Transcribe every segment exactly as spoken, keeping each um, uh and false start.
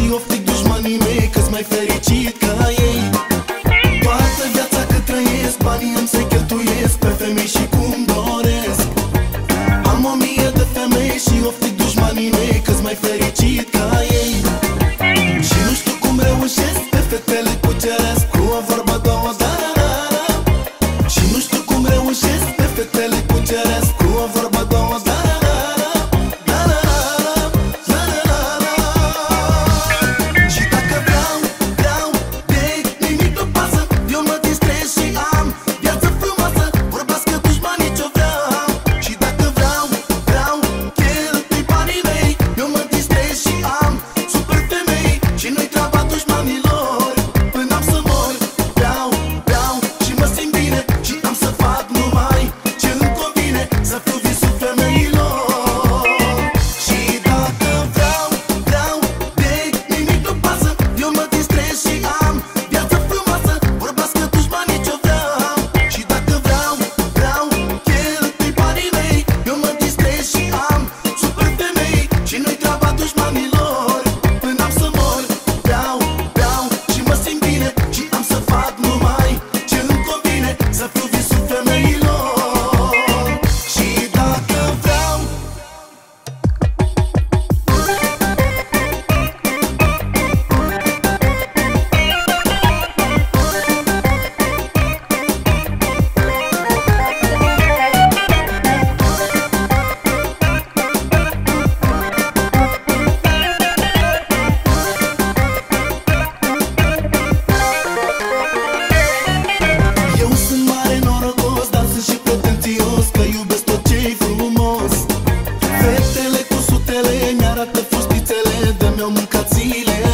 oftic dușmanii mei, că-s mai fericit ca ei. Toată viața cât trăiesc, banii îmi se cheltuiesc pe femei și cum doresc. Am o mie de femei și oftic dușmanii mei, că-s mai fericit ca ei. Și nu știu cum reușesc pe fetele cu ceresc, cu o vorbă, două, da-da-da-da. Și nu știu cum reușesc pe fetele cu ceresc, cu o vorbă, două, da-da-da-da.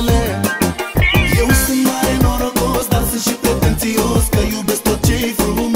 Eu sunt mare norocos, dar sunt și pretențios, că iubesc tot ce-i frumos.